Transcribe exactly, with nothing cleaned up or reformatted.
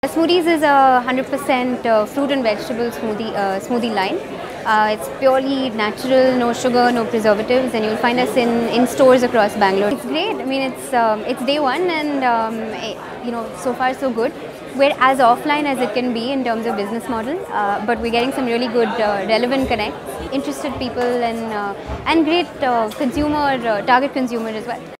Smoodies is a one hundred percent uh, fruit and vegetable smoothie uh, smoothie line. Uh, it's purely natural, no sugar, no preservatives, and you'll find us in, in stores across Bangalore. It's great. I mean, it's um, it's day one, and um, it, you know, so far so good. We're as offline as it can be in terms of business model, uh, but we're getting some really good, uh, relevant connects, interested people, and uh, and great uh, consumer uh, target consumer as well.